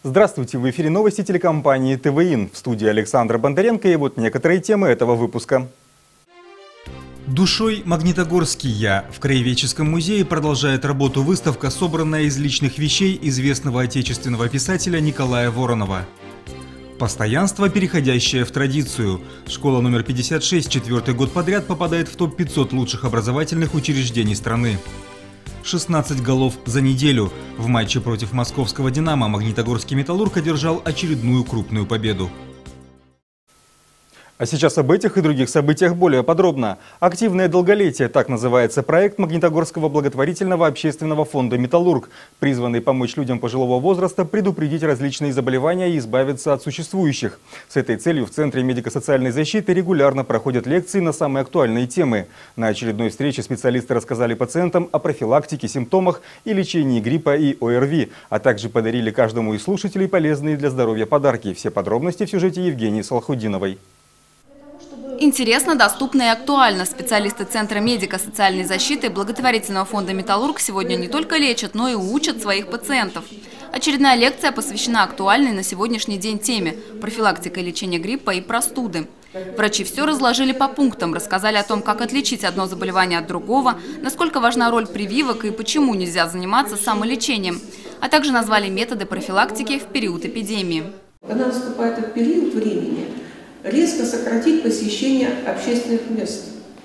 Здравствуйте, в эфире новости телекомпании ТВИН. В студии Александр Бондаренко, и вот некоторые темы этого выпуска. Душой магнитогорский я. В Краеведческом музее продолжает работу выставка, собранная из личных вещей известного отечественного писателя Николая Воронова. Постоянство, переходящее в традицию. Школа номер 56 четвертый год подряд попадает в топ-500 лучших образовательных учреждений страны. 16 голов за неделю. В матче против московского «Динамо» магнитогорский «Металлург» одержал очередную крупную победу. А сейчас об этих и других событиях более подробно. «Активное долголетие» – так называется проект Магнитогорского благотворительного общественного фонда «Металлург», призванный помочь людям пожилого возраста предупредить различные заболевания и избавиться от существующих. С этой целью в Центре медико-социальной защиты регулярно проходят лекции на самые актуальные темы. На очередной встрече специалисты рассказали пациентам о профилактике, симптомах и лечении гриппа и ОРВИ, а также подарили каждому из слушателей полезные для здоровья подарки. Все подробности в сюжете Евгении Салахудиновой. Интересно, доступно и актуально. Специалисты Центра медико-социальной защиты благотворительного фонда «Металлург» сегодня не только лечат, но и учат своих пациентов. Очередная лекция посвящена актуальной на сегодняшний день теме – профилактика и лечение гриппа и простуды. Врачи все разложили по пунктам, рассказали о том, как отличить одно заболевание от другого, насколько важна роль прививок и почему нельзя заниматься самолечением, а также назвали методы профилактики в период эпидемии. Когда наступает этот период времени, резко сократить посещение общественных мест.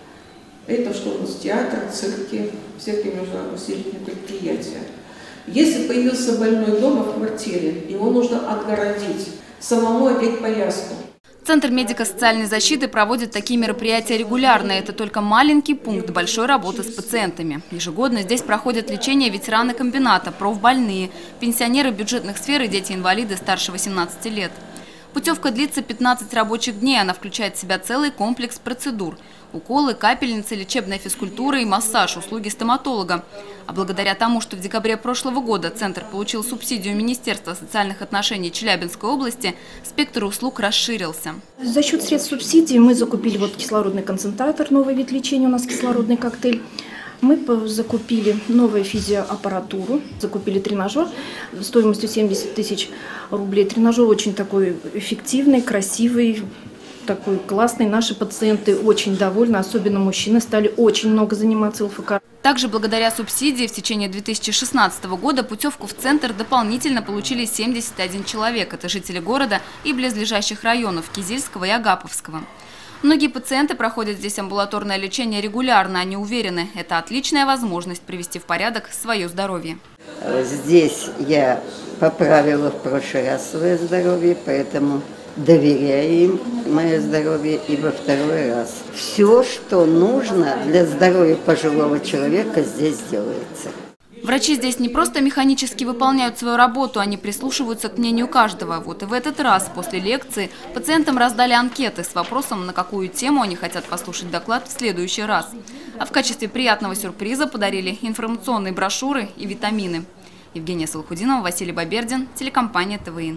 Это что у нас театр, цирки, всякие международно-усилительные предприятия. Если появился больной дома в квартире, его нужно отгородить, самому одеть повязку. Центр медико-социальной защиты проводит такие мероприятия регулярно. Это только маленький пункт большой работы с пациентами. Ежегодно здесь проходят лечение ветераны комбината, профбольные, пенсионеры бюджетных сфер и дети-инвалиды старше 18 лет. Путевка длится 15 рабочих дней. Она включает в себя целый комплекс процедур. Уколы, капельницы, лечебная физкультура и массаж, услуги стоматолога. А благодаря тому, что в декабре прошлого года Центр получил субсидию Министерства социальных отношений Челябинской области, спектр услуг расширился. За счет средств субсидий мы закупили кислородный концентратор, новый вид лечения, у нас кислородный коктейль. Мы закупили новую физиоаппаратуру, закупили тренажер стоимостью 70 тысяч рублей. Тренажер очень такой эффективный, красивый, такой классный. Наши пациенты очень довольны, особенно мужчины стали очень много заниматься ЛФК. Также благодаря субсидии в течение 2016 года путевку в Центр дополнительно получили 71 человек. Это жители города и близлежащих районов Кизильского и Агаповского. Многие пациенты проходят здесь амбулаторное лечение регулярно. Они уверены, это отличная возможность привести в порядок свое здоровье. Здесь я поправила в прошлый раз свое здоровье, поэтому доверяю им мое здоровье и во второй раз. Все, что нужно для здоровья пожилого человека, здесь делается. Врачи здесь не просто механически выполняют свою работу, они прислушиваются к мнению каждого. Вот и в этот раз после лекции пациентам раздали анкеты с вопросом, на какую тему они хотят послушать доклад в следующий раз. А в качестве приятного сюрприза подарили информационные брошюры и витамины. Евгения Салахудинова, Василий Бабердин, телекомпания ТВИН.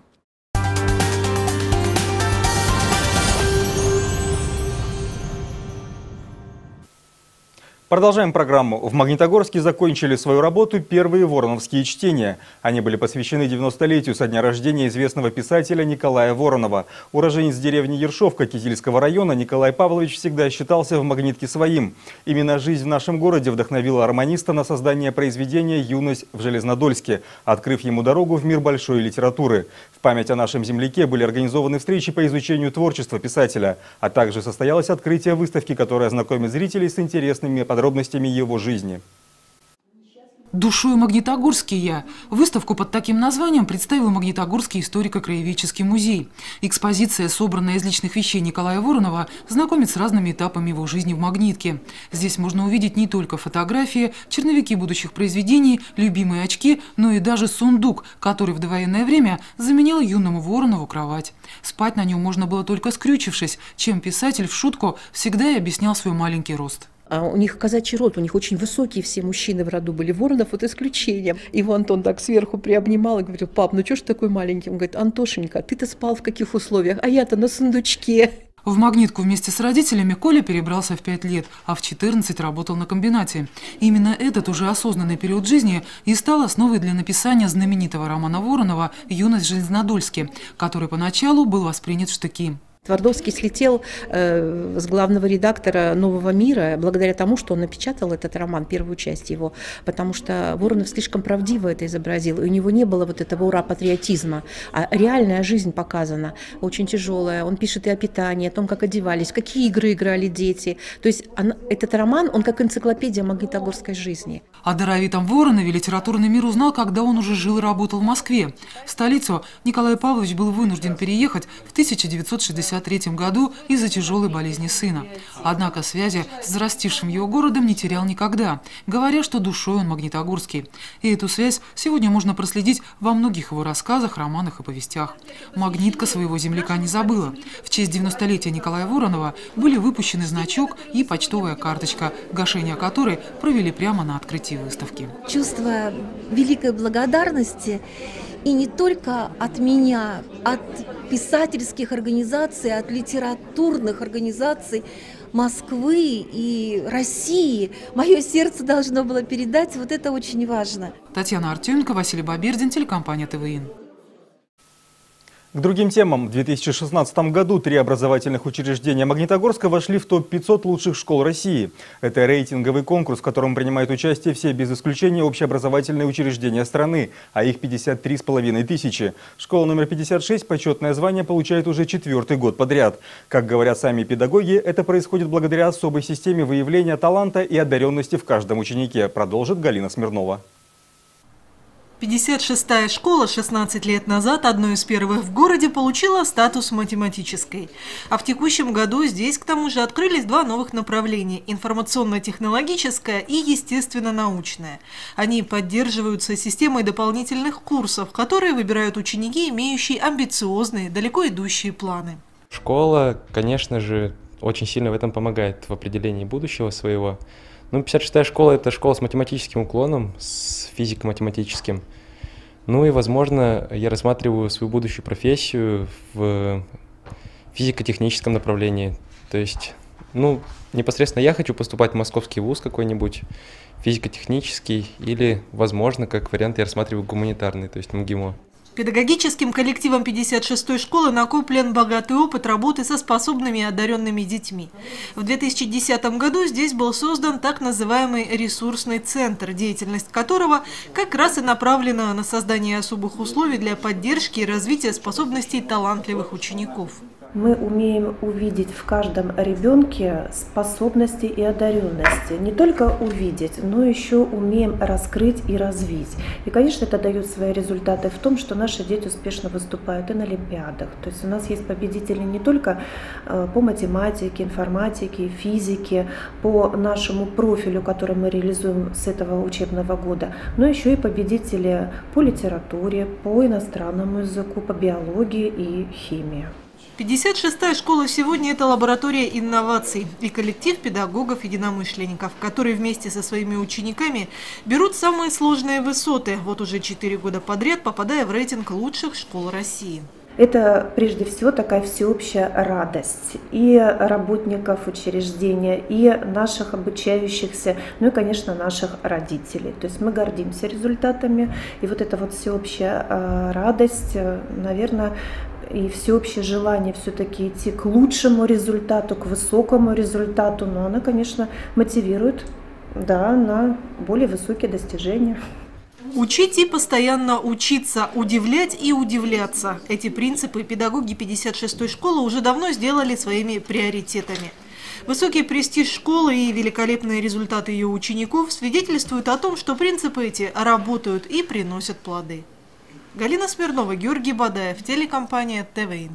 Продолжаем программу. В Магнитогорске закончили свою работу первые вороновские чтения. Они были посвящены 90-летию со дня рождения известного писателя Николая Воронова. Уроженец деревни Ершовка Кизильского района Николай Павлович всегда считался в Магнитке своим. Именно жизнь в нашем городе вдохновила романиста на создание произведения «Юность в Железнодольске», открыв ему дорогу в мир большой литературы. В память о нашем земляке были организованы встречи по изучению творчества писателя, а также состоялось открытие выставки, которая знакомит зрителей с интересными подробностями его жизни. «Душой магнитогорский я». Выставку под таким названием представил Магнитогорский историко-краеведческий музей. Экспозиция, собранная из личных вещей Николая Воронова, знакомит с разными этапами его жизни в Магнитке. Здесь можно увидеть не только фотографии, черновики будущих произведений, любимые очки, но и даже сундук, который в довоенное время заменял юному Воронову кровать. Спать на нем можно было только скрючившись, чем писатель в шутку всегда и объяснял свой маленький рост. А у них казачий род, у них очень высокие все мужчины в роду были. Воронов вот исключением. Его Антон так сверху приобнимал и говорил: пап, ну что ж такой маленький? Он говорит: Антошенька, ты-то спал в каких условиях? А я-то на сундучке. В Магнитку вместе с родителями Коля перебрался в 5 лет, а в 14 работал на комбинате. Именно этот уже осознанный период жизни и стал основой для написания знаменитого романа Воронова «Юность в Железнодольске», который поначалу был воспринят в штыки. Твардовский слетел с главного редактора «Нового мира» благодаря тому, что он напечатал этот роман, первую часть его, потому что Воронов слишком правдиво это изобразил, и у него не было вот этого ура-патриотизма, а реальная жизнь показана, очень тяжелая. Он пишет и о питании, о том, как одевались, какие игры играли дети. То есть этот роман, он как энциклопедия магнитогорской жизни. О даровитом Воронове литературный мир узнал, когда он уже жил и работал в Москве. В столицу Николай Павлович был вынужден переехать в 1963 году из-за тяжелой болезни сына. Однако связи с зарастившим его городом не терял никогда, говоря, что душой он магнитогорский. И эту связь сегодня можно проследить во многих его рассказах, романах и повестях. Магнитка своего земляка не забыла. В честь 90-летия Николая Воронова были выпущены значок и почтовая карточка, гашение которой провели прямо на открытии выставки. Чувство великой благодарности, и не только от меня, от писательских организаций, от литературных организаций Москвы и России. Мое сердце должно было передать, вот это очень важно. Татьяна Артеменко, Василий Бабердин, телекомпания ТВИН. К другим темам. В 2016 году 3 образовательных учреждения Магнитогорска вошли в топ-500 лучших школ России. Это рейтинговый конкурс, в котором принимают участие все без исключения общеобразовательные учреждения страны, а их 53,5 тысячи. Школа номер 56 почетное звание получает уже 4-й год подряд. Как говорят сами педагоги, это происходит благодаря особой системе выявления таланта и одаренности в каждом ученике, продолжит Галина Смирнова. 56-я школа 16 лет назад, одной из первых в городе, получила статус математической. А в текущем году здесь, к тому же, открылись 2 новых направления – информационно-технологическое и естественно-научное. Они поддерживаются системой дополнительных курсов, которые выбирают ученики, имеющие амбициозные, далеко идущие планы. Школа, конечно же, очень сильно в этом помогает, в определении будущего своего. 56-я школа – это школа с математическим уклоном, с физико-математическим. И, возможно, я рассматриваю свою будущую профессию в физико-техническом направлении. То есть, непосредственно я хочу поступать в московский вуз какой-нибудь, физико-технический, или, возможно, как вариант, я рассматриваю гуманитарный, то есть МГИМО. Педагогическим коллективом 56-й школы накоплен богатый опыт работы со способными и одаренными детьми. В 2010 году здесь был создан так называемый ресурсный центр, деятельность которого как раз и направлена на создание особых условий для поддержки и развития способностей талантливых учеников. Мы умеем увидеть в каждом ребенке способности и одаренности. Не только увидеть, но еще умеем раскрыть и развить. И, конечно, это дает свои результаты в том, что наши дети успешно выступают и на олимпиадах. То есть у нас есть победители не только по математике, информатике, физике, по нашему профилю, который мы реализуем с этого учебного года, но еще и победители по литературе, по иностранному языку, по биологии и химии. 56-я школа сегодня – это лаборатория инноваций и коллектив педагогов-единомышленников, которые вместе со своими учениками берут самые сложные высоты, вот уже 4 года подряд попадая в рейтинг лучших школ России. Это прежде всего такая всеобщая радость и работников учреждения, и наших обучающихся, и, конечно, наших родителей. То есть мы гордимся результатами, и вот эта вот всеобщая радость, наверное, и всеобщее желание все-таки идти к лучшему результату, к высокому результату, но она, конечно, мотивирует, на более высокие достижения. Учить и постоянно учиться, удивлять и удивляться. Эти принципы педагоги 56-й школы уже давно сделали своими приоритетами. Высокий престиж школы и великолепные результаты ее учеников свидетельствуют о том, что принципы эти работают и приносят плоды. Галина Смирнова, Георгий Бадаев, телекомпания ТВИН.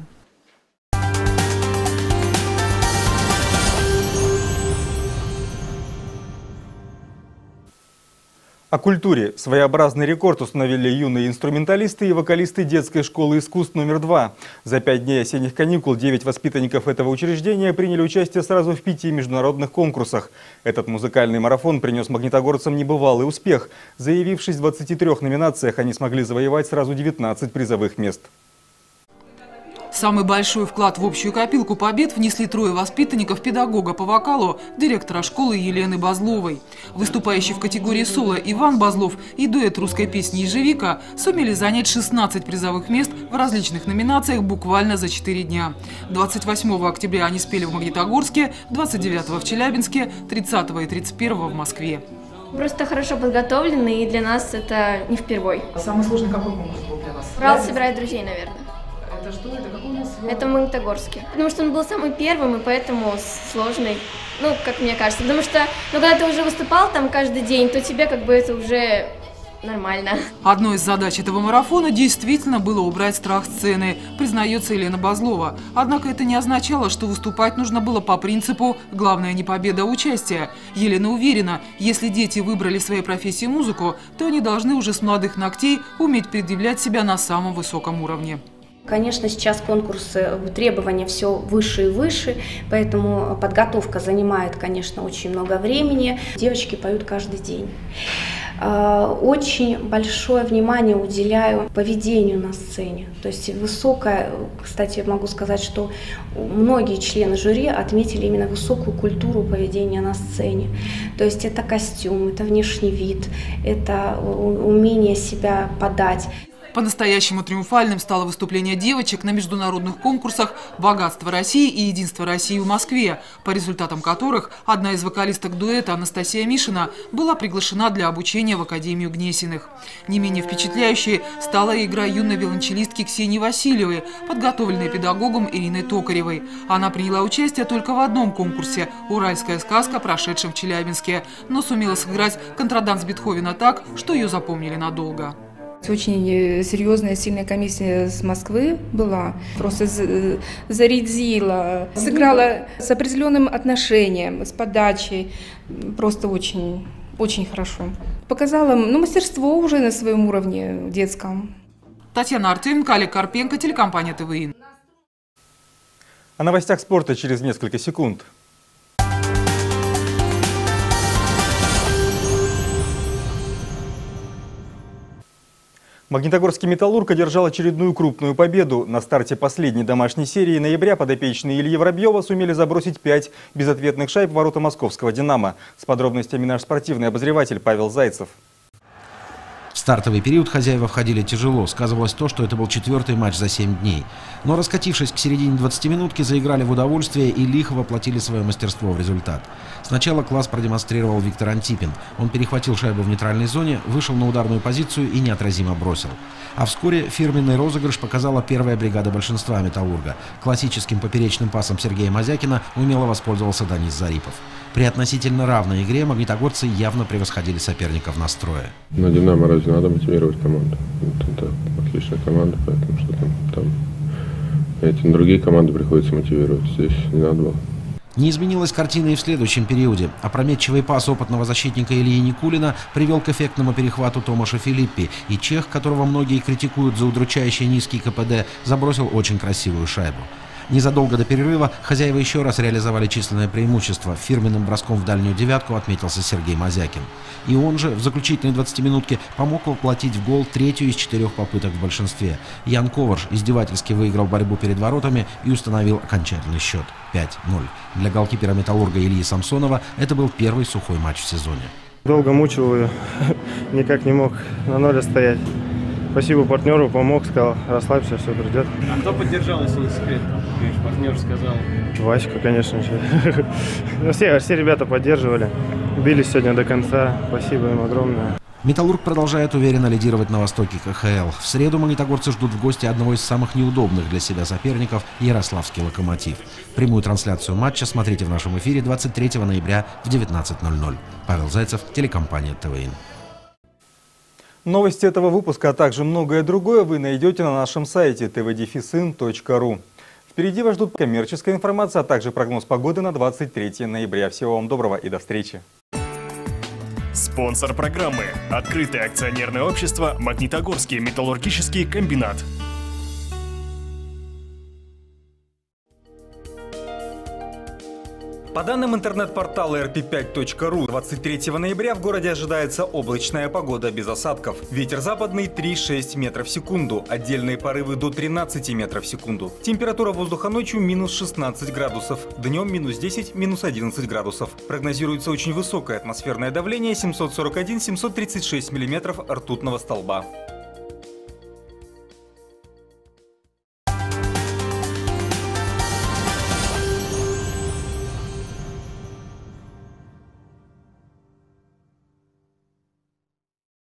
О культуре. Своеобразный рекорд установили юные инструменталисты и вокалисты детской школы искусств номер 2. За 5 дней осенних каникул 9 воспитанников этого учреждения приняли участие сразу в 5 международных конкурсах. Этот музыкальный марафон принес магнитогорцам небывалый успех. Заявившись в 23 номинациях, они смогли завоевать сразу 19 призовых мест. Самый большой вклад в общую копилку побед внесли трое воспитанников педагога по вокалу, директора школы Елены Базловой. Выступающий в категории соло Иван Базлов и дуэт русской песни «Ежевика» сумели занять 16 призовых мест в различных номинациях буквально за 4 дня. 28 октября они спели в Магнитогорске, 29 в Челябинске, 30 и 31 в Москве. Просто хорошо подготовлены, и для нас это не впервой. Самый сложный какой конкурс был для вас? Рал собирает друзей, наверное. Это что? Это какой у нас? Это в Магнитогорске. Потому что он был самый первым, и поэтому сложный. Ну, как мне кажется. Потому что, когда ты уже выступал там каждый день, то тебе как бы это уже нормально. Одной из задач этого марафона действительно было убрать страх сцены, признается Елена Базлова. Однако это не означало, что выступать нужно было по принципу «главное не победа, а участие». Елена уверена, если дети выбрали в своей профессии музыку, то они должны уже с молодых ногтей уметь предъявлять себя на самом высоком уровне. Конечно, сейчас конкурсы, требования все выше и выше, поэтому подготовка занимает, конечно, очень много времени. Девочки поют каждый день. Очень большое внимание уделяю поведению на сцене. То есть высокое, кстати, могу сказать, что многие члены жюри отметили именно высокую культуру поведения на сцене. То есть это костюм, это внешний вид, это умение себя подать. По-настоящему триумфальным стало выступление девочек на международных конкурсах «Богатство России» и «Единство России» в Москве, по результатам которых одна из вокалисток дуэта Анастасия Мишина была приглашена для обучения в Академию Гнесиных. Не менее впечатляющей стала игра юной виолончелистки Ксении Васильевой, подготовленной педагогом Ириной Токаревой. Она приняла участие только в одном конкурсе «Уральская сказка», прошедшем в Челябинске, но сумела сыграть контраданс Бетховена так, что ее запомнили надолго. Очень серьезная, сильная комиссия с Москвы была, просто зарядила, сыграла с определенным отношением, с подачей, просто очень, очень хорошо. Показала мастерство уже на своем уровне детском. Татьяна Артеменко, Олег Карпенко, телекомпания ТВИ. О новостях спорта через несколько секунд. Магнитогорский «Металлург» одержал очередную крупную победу. На старте последней домашней серии ноября подопечные Ильи Воробьева сумели забросить 5 безответных шайб в ворота московского «Динамо». С подробностями наш спортивный обозреватель Павел Зайцев. В стартовый период хозяева входили тяжело. Сказывалось то, что это был 4-й матч за 7 дней. Но раскатившись к середине 20-минутки, заиграли в удовольствие и лихо воплотили свое мастерство в результат. Сначала класс продемонстрировал Виктор Антипин. Он перехватил шайбу в нейтральной зоне, вышел на ударную позицию и неотразимо бросил. А вскоре фирменный розыгрыш показала первая бригада большинства «Металлурга». Классическим поперечным пасом Сергея Мазякина умело воспользовался Данис Зарипов. При относительно равной игре магнитогорцы явно превосходили соперников настрое. На «Динамо» разве надо мотивировать команду? Это отличная команда, поэтому что там эти другие команды приходится мотивировать. Здесь не надо было. Не изменилась картина и в следующем периоде. Опрометчивый пас опытного защитника Ильи Никулина привел к эффектному перехвату Томаша Филиппи, и чех, которого многие критикуют за удручающий низкий КПД, забросил очень красивую шайбу. Незадолго до перерыва хозяева еще раз реализовали численное преимущество. Фирменным броском в дальнюю девятку отметился Сергей Мазякин. И он же в заключительной 20-минутке помог воплотить в гол 3-ю из 4 попыток в большинстве. Ян Коварш издевательски выиграл борьбу перед воротами и установил окончательный счет 5-0. Для голкипера «Металлурга» Ильи Самсонова это был первый сухой матч в сезоне. Долго мучил ее, никак не мог на ноле стоять. Спасибо партнеру, помог, сказал, расслабься, все придет. А кто поддержал, если не секрет? Партнер сказал. Васька, конечно же. Все ребята поддерживали. Бились сегодня до конца. Спасибо им огромное. «Металлург» продолжает уверенно лидировать на востоке КХЛ. В среду магнитогорцы ждут в гости одного из самых неудобных для себя соперников – Ярославский «Локомотив». Прямую трансляцию матча смотрите в нашем эфире 23 ноября в 19:00. Павел Зайцев, телекомпания ТВИ. Новости этого выпуска, а также многое другое вы найдете на нашем сайте tvdefisyn.ru. Впереди вас ждут коммерческая информация, а также прогноз погоды на 23 ноября. Всего вам доброго и до встречи. Спонсор программы – открытое акционерное общество «Магнитогорский металлургический комбинат». По данным интернет-портала rp5.ru, 23 ноября в городе ожидается облачная погода без осадков. Ветер западный 3,6 метров в секунду, отдельные порывы до 13 метров в секунду. Температура воздуха ночью минус 16 градусов, днем минус 10, минус 11 градусов. Прогнозируется очень высокое атмосферное давление 741-736 миллиметров ртутного столба.